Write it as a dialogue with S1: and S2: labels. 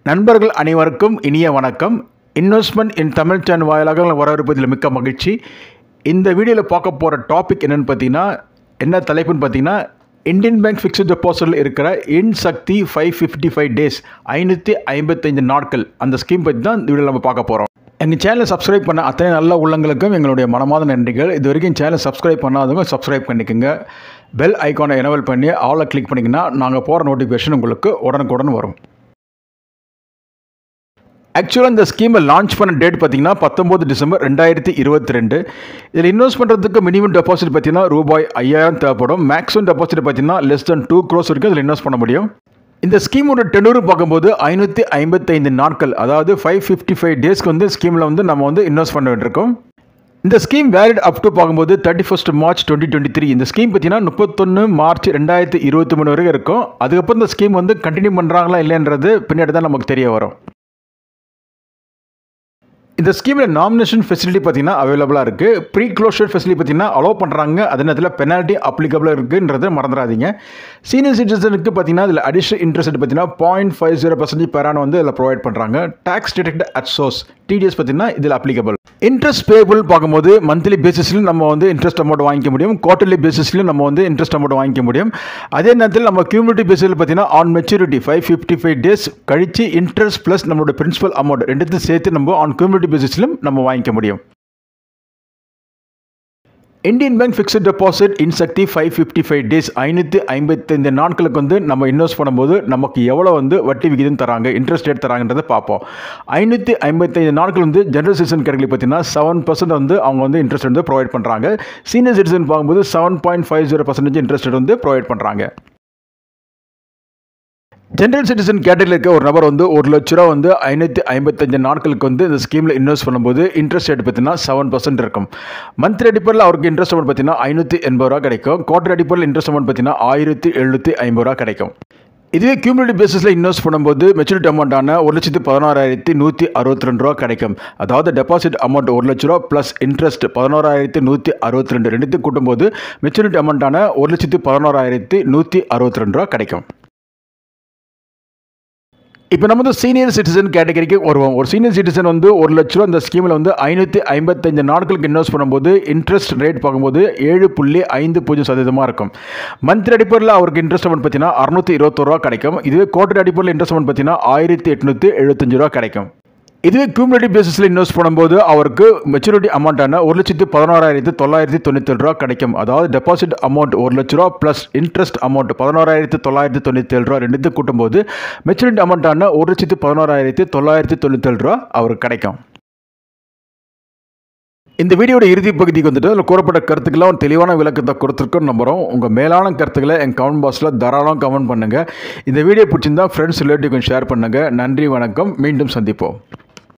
S1: நண்பர்கள் அனைவருக்கும் இனிய வணக்கம். இன்வெஸ்ட்மெண்ட் இன் தமிழ் சேனல் வாயிலாக வரவிருப்பதில் மிக்க மகிழ்ச்சி. இந்த வீடியோவில் பார்க்க போகிற டாபிக் என்னென்னு பார்த்தீங்கன்னா, என்ன தலைப்புன்னு பார்த்தீங்கன்னா, இந்தியன் பேங்க் ஃபிக்ஸ்டு டெபாசிட்டில் இருக்கிற IND Shakti 555 டேஸ் 555 நாட்கள் அந்த ஸ்கீம் பற்றி தான் இந்த வீடியோவில் நம்ம பார்க்க போகிறோம். எங்கள் சேனலை சப்ஸ்கிரைப் பண்ண அத்தனை நல்ல உள்ளங்களுக்கும் எங்களுடைய மனமார்ந்த நன்றிகள். இது வரைக்கும் சேனலை சப்ஸ்கிரைப் பண்ணாதவங்க சப்ஸ்கிரைப் பண்ணிக்கோங்க. பெல் ஐக்கானை எனேபிள் பண்ணி ஆலை கிளிக் பண்ணிங்கன்னா நாங்கள் போகிற நோட்டிஃபிகேஷன் உங்களுக்கு உடனுக்குடன் வரும். ஆக்சுவலாக இந்த ஸ்கீமை லான்ச் பண்ண டேட் பார்த்தீங்கன்னா 19 டிசம்பர் 2022. இதில் இன்வெஸ்ட் பண்ணுறதுக்கு மினிமம் டெபாசிட் பார்த்தீங்கன்னா ரூபாய் 5000 தேவைப்படும். மேக்ஸிமம் டெபாசிட் பார்த்தீங்கன்னா less than 2 crores வரைக்கும் இதில் இன்வெஸ்ட் பண்ண முடியும். இந்த ஸ்கீமோட டெனூர் பார்க்கும்போது 555 நாட்கள், அதாவது 555 டேஸ்க்கு வந்து ஸ்கீமில் வந்து நம்ம வந்து இன்வெஸ்ட் பண்ண வேண்டியிருக்கோம். இந்த ஸ்கீம் வேலிட் அப் டு பார்க்கும்போது 31 மார்ச் 2023. இந்த ஸ்கீம் பார்த்தீங்கன்னா 31 மார்ச் 2023 வரைக்கும் இருக்கும். அதுக்கப்புறம் இந்த ஸ்கீம் வந்து கண்டினியூ பண்ணுறாங்களா இல்லைன்றது பின்னாடி தான் நமக்கு தெரிய வரும். இந்த ஸ்கீமில் நாமினேஷன் ஃபெசிலிட்டி பார்த்தீங்கன்னா அவைலபிளாக இருக்குது. ப்ரீ க்ளோஷர் ஃபெசிலிட்டி பார்த்தீங்கன்னா அலோவ் பண்ணுறாங்க. அதே நேரத்தில் பெனால்ட்டி அப்ளிகபிளாக இருக்குன்றதை மறந்துடாதீங்க. சீனியர் சிட்டிசனுக்கு பார்த்தீங்கன்னா இதில் அடிஷனல் இன்ட்ரெஸ்ட் பார்த்தீங்கன்னா 0.50% per annum வந்து இதில் ப்ரொவைட் பண்ணுறாங்க. Tax deduct at source TDS பார்த்தீங்கன்னா இதில் அப்ளிகபிள். இன்ட்ரெஸ்ட் பேபிள் பார்க்கும்போது மந்த்லி பேசிஸ்லையும் நம்ம வந்து இன்ட்ரெஸ்ட் அமௌண்ட் வாங்கிக்க முடியும். குவார்டர்லி பேசிஸ்லையும் நம்ம வந்து இன்ட்ரெஸ்ட் அமௌண்ட் வாங்கிக்க முடியும். அதே நேரத்தில் நம்ம கியூமுலேட்டிவ் பேசிஸில் பார்த்தீங்கன்னா ஆன் மெச்சூரிட்டி 555 டேஸ் கழிச்சு இன்ட்ரெஸ்ட் ப்ளஸ் நம்மளோட பிரின்சிபல் அமௌண்ட் ரெண்டுத்தையும் சேர்த்து நம்ம ஆன் கியூமுலேட்டிவ் பேசிஸ்லையும் நம்ம வாங்கிக்க முடியும். Indian bank fixed deposit IND Shakti 555 days 555 நாட்களுக்கு வந்து நம்ம இன்வெஸ்ட் பண்ணும்போது நமக்கு எவ்வளோ வந்து வட்டி விகிதம் தராங்க, இன்ட்ரெஸ்ட் ரேட் தராங்கன்றதை பார்ப்போம். 555 நாட்கள் வந்து ஜென்ரல் சிட்டிசன் கேட்டகரி பார்த்தீங்கன்னா 7% வந்து அவங்க வந்து இன்ட்ரெஸ்ட் வந்து ப்ரொவைட் பண்ணுறாங்க. சீனியர் சிட்டிசன் பார்க்கும்போது 7.50% இன்ட்ரெஸ்ட் ரேட் வந்து ப்ரொவைட் பண்ணுறாங்க. ஜென்ரல் சிட்டிசன் கேட்டகரியில் இருக்க ஒரு நபர் வந்து 1 லட்ச ரூபா வந்து 555 நாட்களுக்கு வந்து இந்த ஸ்கீமில் இன்வெஸ்ட் பண்ணும்போது இன்ட்ரெஸ்ட் ரேட் பார்த்தீங்கன்னா 7% இருக்கும். மந்த்லி அடிப்படையில் அவருக்கு இன்ட்ரெஸ்ட் அமௌண்ட் பார்த்தீங்கன்னா 580 ரூபா கிடைக்கும். குவார்டர் அடிப்படையில் இன்ட்ரெஸ்ட் அமௌண்ட் பார்த்தீங்கன்னா 1750 ரூபா கிடைக்கும். இதுவே கியூமுலேட்டிவ் பேசிஸில் இன்வெஸ்ட் பண்ணும்போது மெச்சூரிட்டி அமௌண்ட்டான 1,16,162 ரூபா கிடைக்கும். அதாவது டெபாசிட் அமௌண்ட் 1 லட்ச ரூபா ப்ளஸ் இன்ட்ரெஸ்ட் 11,162 ரெண்டுத்தையும் கூட்டும்போது மெச்சூரிட்டி அமௌண்ட்டான 1,11,162 ரூபா கிடைக்கும். இப்போ நம்ம வந்து சீனியர் சிட்டிசன் கேட்டகரிக்கு வருவோம். ஒரு சீனியர் சிட்டிசன் வந்து 1 லட்ச ரூபா இந்த ஸ்கீமில் வந்து 555 நாட்களுக்கு இன்வெஸ்ட் பண்ணும்போது இன்ட்ரெஸ்ட் ரேட் பார்க்கும்போது 7.50% இருக்கும். மந்த்லி அடிப்படையில் அவருக்கு இன்ட்ரெஸ்ட் அமௌண்ட் பார்த்தீங்கன்னா 621 ரூபா கிடைக்கும். இதுவே குவார்டர் அடிப்படையில் இன்ட்ரெஸ்ட் அமௌண்ட் பார்த்தீங்கன்னா 1875 ரூபா கிடைக்கும். இதுவே கியூமுலேட்டிவ் பேசிஸில் இன்வெஸ்ட் பண்ணும்போது அவருக்கு மெச்சூரிட்டி அமௌண்ட்டான 1,11,997 ரூபா கிடைக்கும். அதாவது டெபாசிட் அமௌண்ட் 1 லட்ச ரூபா ப்ளஸ் இன்ட்ரெஸ்ட் அமௌண்ட் 11,997 ரூபா ரெண்டு கூட்டும்போது மெச்சூரிட்டி அமௌண்ட்டான 1,11,997 ரூபா அவருக்கு கிடைக்கும். இந்த வீடியோட இறுதி பகுதிக்கு வந்துட்டு அதில் கூறப்பட்ட கருத்துக்கெல்லாம் தெளிவான விளக்கத்தை கொடுத்துருக்கோன்னு நம்புகிறோம். உங்கள் மேலான கருத்துக்களை என் கமெண்ட் பாக்ஸில் தாராளம் கமெண்ட் பண்ணுங்கள். இந்த வீடியோ பிடிச்சிருந்தால் ஃப்ரெண்ட்ஸ் ரிலேட்டிவ்க்கும் ஷேர் பண்ணுங்கள். நன்றி, வணக்கம். மீண்டும் சந்திப்போம்.